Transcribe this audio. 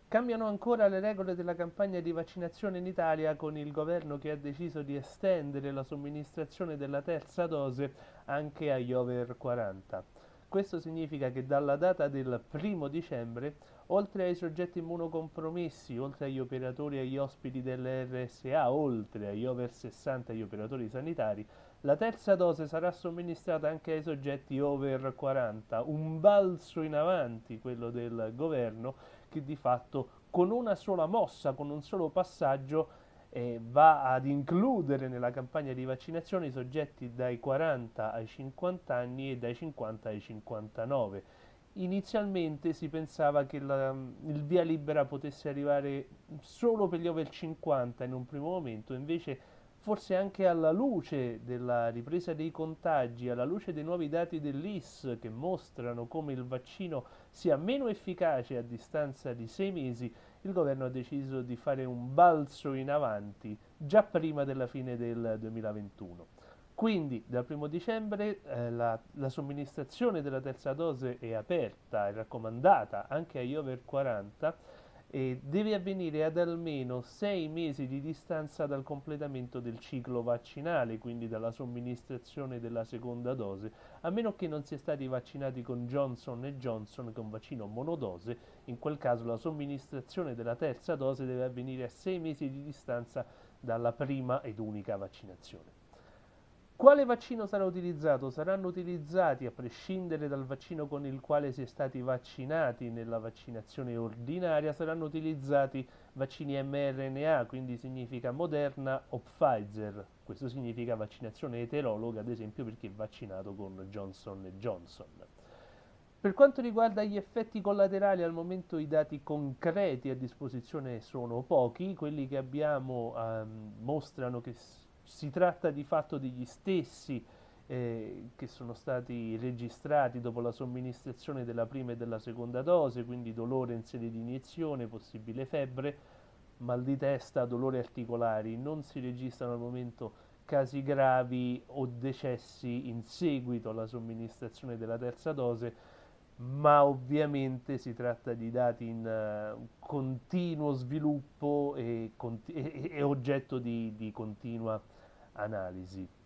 Cambiano ancora le regole della campagna di vaccinazione in Italia con il governo che ha deciso di estendere la somministrazione della terza dose anche agli over 40. Questo significa che dalla data del 1° dicembre, oltre ai soggetti immunocompromessi, oltre agli operatori e agli ospiti delle RSA, oltre agli over 60 e agli operatori sanitari, la terza dose sarà somministrata anche ai soggetti over 40, un balzo in avanti quello del governo che di fatto con una sola mossa, con un solo passaggio, va ad includere nella campagna di vaccinazione i soggetti dai 40 ai 50 anni e dai 50 ai 59. Inizialmente si pensava che il via libera potesse arrivare solo per gli over 50 in un primo momento, invece forse anche alla luce della ripresa dei contagi, alla luce dei nuovi dati dell'IS che mostrano come il vaccino sia meno efficace a distanza di 6 mesi, il governo ha deciso di fare un balzo in avanti già prima della fine del 2021. Quindi dal 1° dicembre la somministrazione della terza dose è aperta, è raccomandata anche agli over 40 e deve avvenire ad almeno 6 mesi di distanza dal completamento del ciclo vaccinale, quindi dalla somministrazione della seconda dose, a meno che non sia stati vaccinati con Johnson Johnson, che è un vaccino monodose. In quel caso la somministrazione della terza dose deve avvenire a 6 mesi di distanza dalla prima ed unica vaccinazione. Quale vaccino sarà utilizzato? Saranno utilizzati, a prescindere dal vaccino con il quale si è stati vaccinati nella vaccinazione ordinaria, saranno utilizzati vaccini mRNA, quindi significa Moderna o Pfizer. Questo significa vaccinazione eterologa, ad esempio perché è vaccinato con Johnson Johnson. Per quanto riguarda gli effetti collaterali, al momento i dati concreti a disposizione sono pochi, quelli che abbiamo mostrano che si tratta di fatto degli stessi che sono stati registrati dopo la somministrazione della prima e della seconda dose, quindi dolore in sede di iniezione, possibile febbre, mal di testa, dolori articolari. Non si registrano al momento casi gravi o decessi in seguito alla somministrazione della terza dose, ma ovviamente si tratta di dati in continuo sviluppo e oggetto di continua analisi.